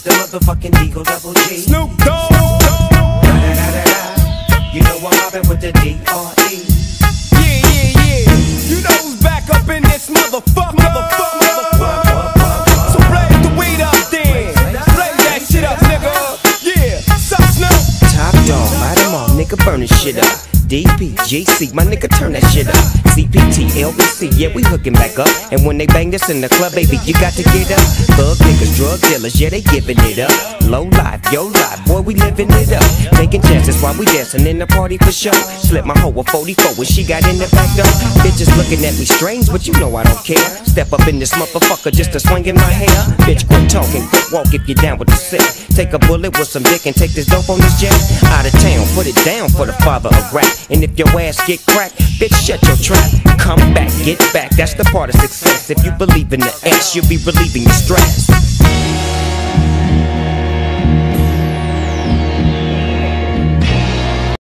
the motherfucking Eagle Double G. Snoop Dogg. You know I'm mobbing with the D.R.E. Yeah. You know who's back up in this motherfucker. So blaze the weed up then. Blaze that shit up, nigga. Yeah, sup, Snoop? Top dog, light 'em all, nigga, burn this shit up. DPGC, my nigga, turn that shit up. CPT, LBC, yeah, we hooking back up. And when they bang this in the club, baby, you got to get up. Thug niggas, drug dealers, yeah, they giving it up. Low life, yo life, boy, we living it up. Taking chances while we dancing in the party for sure. Slip my hoe a 44 when she got in the back door. Bitches looking at me strange, but you know I don't care. Step up in this motherfucker just to swing in my hair. Bitch, quit talking, quit walk if you down with the sick. Take a bullet with some dick and take this dope on this jet. Out of town, put it down for the father of rap. And if your ass get cracked, bitch, shut your trap. Come back, get back, that's the part of success. If you believe in the ass, you'll be relieving your stress.